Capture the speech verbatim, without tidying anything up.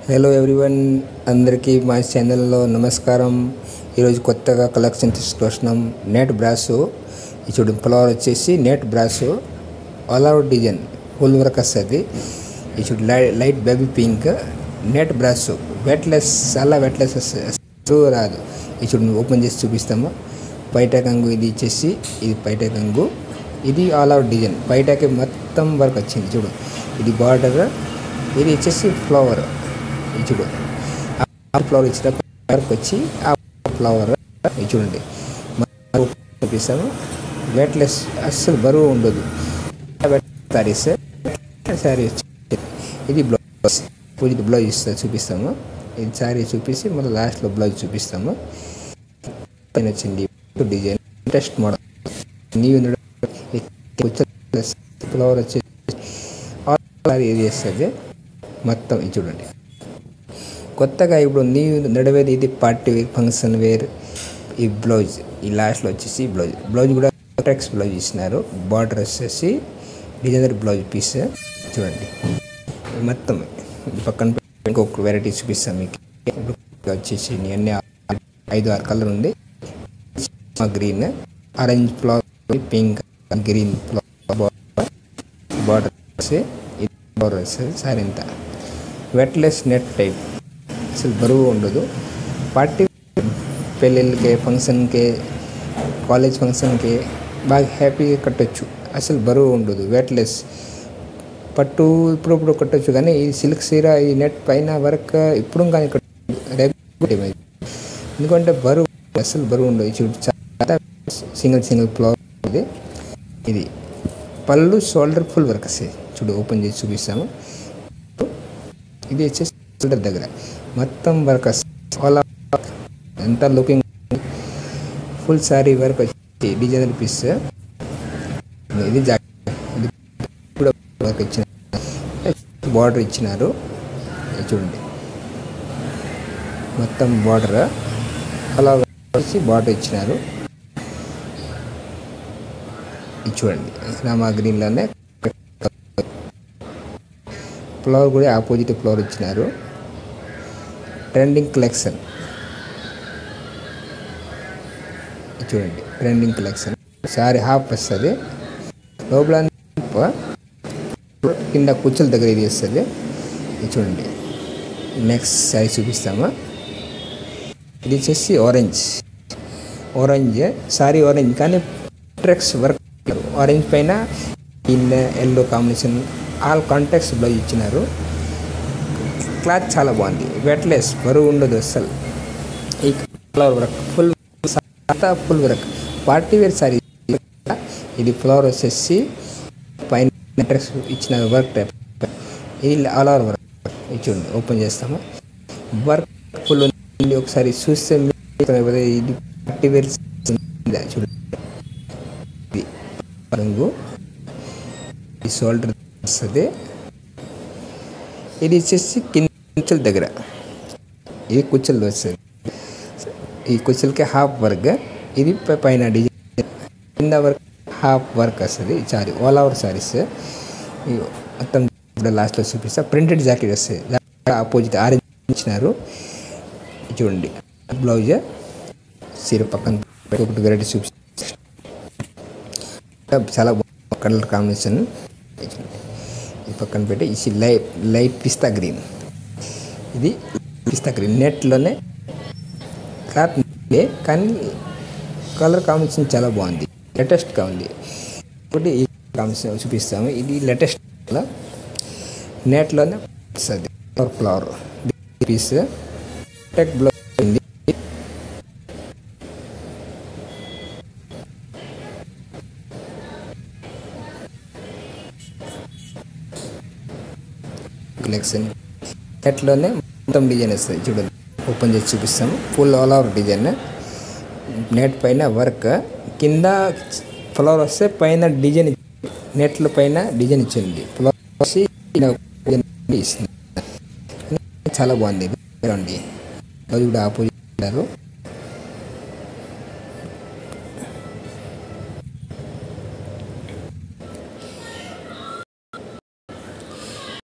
Hello everyone, అందరికీ మా ఛానల్లో నమస్కారం. ఈరోజు కొత్తగా కలెక్షన్ తీసుకొచ్చినాం. నెట్ బ్రాసో ఈ చూడు, ఫ్లవర్ వచ్చేసి net brasso all out design full work వస్తుంది. ఈ చూడు light baby pink net brasso weightless, చాలా వెట్లెస్ వస్తుంది, రాదు. ఈ చూడు ఓపెన్ చేసి చూపిస్తాము. బయట కంగు ఇది వచ్చేసి ఇది బయట కంగు, ఇది ఆల్ అవుట్ డిజైన్. బయటకి మొత్తం వర్క్ వచ్చింది. చూడు ఇది బార్డర్, ఇది వచ్చేసి ఫ్లవర్. ఇది చూడు ఆ ఫ్లవర్ ఇచ్చిన వర్క్ వచ్చి ఆ ఫ్లవర్ ఇది చూడండి చూపిస్తాము. వెట్లెస్, అస్సలు బరువు ఉండదు. సారీస్ శారీ ఇది బ్లౌజ్, పూజ బ్లౌజ్ ఇస్తా చూపిస్తాము. ఇది శారీ చూపిస్తే మళ్ళీ లాస్ట్లో బ్లౌజ్ చూపిస్తాము. వచ్చింది design interest model new flower వచ్చి ఇది చేస్తుంది మొత్తం. ఇది చూడండి కొత్తగా ఇప్పుడు న్యూ నడివేది ఇది పార్టీ వేర్, ఫంక్షన్ వేర్. ఈ బ్లౌజ్ ఈ లాస్ట్లో వచ్చేసి బ్లౌజ్ బ్లౌజ్ కూడా టెక్స్ బ్లౌజ్ ఇచ్చినారు. బార్డర్ వచ్చేసి డిజైనర్ బ్లౌజ్ పీస్ చూడండి మొత్తం. పక్కన ఇంకొక వెరైటీ చూపిస్తాను మీకు. వచ్చేసి అన్ని ఐదు ఆరు కలర్ ఉంది. Green, orange flower, pink, green flower border వచ్చి బార్డర్ వస్తుంది. సారీ ఇంత వెట్లెస్ నెట్ టైప్, అసలు బరువు ఉండదు. పార్టీ పెళ్ళిళ్ళకి, ఫంక్షన్కి, కాలేజ్ ఫంక్షన్కి బాగా హ్యాపీగా కట్టచ్చు. అసలు బరువు ఉండదు, వెట్లెస్. పట్టు ఇప్పుడు ఇప్పుడు కట్టచ్చు, కానీ ఈ సిల్క్ సీర ఈ నెట్ పైన వర్క్ ఇప్పుడు కానీ కట్ట, ఎందుకంటే బరువు అసలు బరువు ఉండదు. చూడు చాలా సింగిల్ సింగిల్ ఫ్లవర్ ఇది. ఇది పళ్ళు షోల్డర్ ఫుల్ వర్క్ వస్తాయి. చూడు ఓపెన్ చేసి చూపిస్తాము. ఇది వచ్చేసి షోల్డర్ దగ్గర మొత్తం వర్క్ వస్తుంది. ఎంత లుకింగ్ ఫుల్ సారీ వర్క్ వచ్చి డిజైనర్ పీస్. ఇది జాకెట్, ఇది కూడా వర్క్ ఇచ్చిన బార్డర్ ఇచ్చినారు. చూడండి మొత్తం బార్డర్ అలా వచ్చి బార్డర్ ఇచ్చినారు. ఇది చూడండి రామా గ్రీన్లోనే ఫ్లవర్ కూడా ఆపోజిట్ ఫ్లవర్ ఇచ్చినారు. ట్రెండింగ్ కలెక్షన్ చూడండి, ట్రెండింగ్ కలెక్షన్. సారీ హాఫ్ వస్తుంది, లోపల కింద కుచ్చుల దగ్గర ఇది వస్తుంది. ఇది చూడండి. నెక్స్ట్ సారీ చూపిస్తాము. ఇది వచ్చేసి ఆరెంజ్, ఆరెంజ్ సారీ ఆరెంజ్, కానీ ట్రెక్స్ వర్క్ ఆరెంజ్ పైన in yellow combination all contacts blouse ఇచ్చినారు. క్లాత్ చాలా బాగుంది, వెట్లెస్, బరువు ఉండదు అస్సలు. ఈ ఫ్లవర్ వర్క్ ఫుల్ అంతా full work party wear sari. ఇది ఫ్లవర్ వచ్చేసి పైన డ్రెస్ ఇచ్చిన వర్క్ టైప్. ఇది ఆల్ ఓవర్ వర్క్. ఇది చూడండి ఓపెన్ చేస్తాము. వర్క్ ఫుల్ ఉంది, ఒకసారి చూస్తే ఇది పార్టీ వేర్ చూడండి. ఇది రంగు, ఈ షోల్డర్ వస్తుంది. ఇది వచ్చేసి కింద కుచ్చుల దగ్గర ఇది కుచ్చులు వస్తుంది. ఈ కుచ్చులకి హాఫ్ వర్క్, ఇది పైన డిజైన్, కింద వర్క్ హాఫ్ వర్క్ వస్తుంది. Sari all over saris. మొత్తం ఇప్పుడు లాస్ట్లో చూపిస్తా. ప్రింటెడ్ జాకెట్ వస్తుంది, ఆపోజిట్ ఆరెంజ్ ఇచ్చినారు. చూడండి బ్లౌజ్ సీర పక్కన ఒకటి వెరైటీ చూపిస్తా. చాలా బాగుంది కలర్ కాంబినేషన్. ఈ పక్కన పెట్టి ఈ లైట్ లైట్ పిస్తా గ్రీన్, ఇది పిస్తా గ్రీన్ నెట్లోనే క్లాత్, కానీ కలర్ కాంబినేషన్ చాలా బాగుంది, లేటెస్ట్గా ఉంది. ఒకటి ఈ కాంబినేషన్ చూపిస్తాము. ఇది లేటెస్ట్ నెట్లోనే వస్తుంది. ఫ్లవర్ ఫ్లవర్ పీస్ టెక్ బ్లౌజ్ ఉంది. కలెక్షన్ నెట్లోనే మొత్తం డిజైన్ వస్తుంది. చూడండి ఓపెన్ చేసి చూపిస్తాము. Full all over design, net పైన వర్క్, కింద ఫ్లవర్ వస్తే పైన డిజైన్, నెట్ల పైన డిజైన్ ఇచ్చింది. ఫ్లవర్ వచ్చి ఇస్తుంది, చాలా బాగుంది. అది కూడా ఆపోజిట్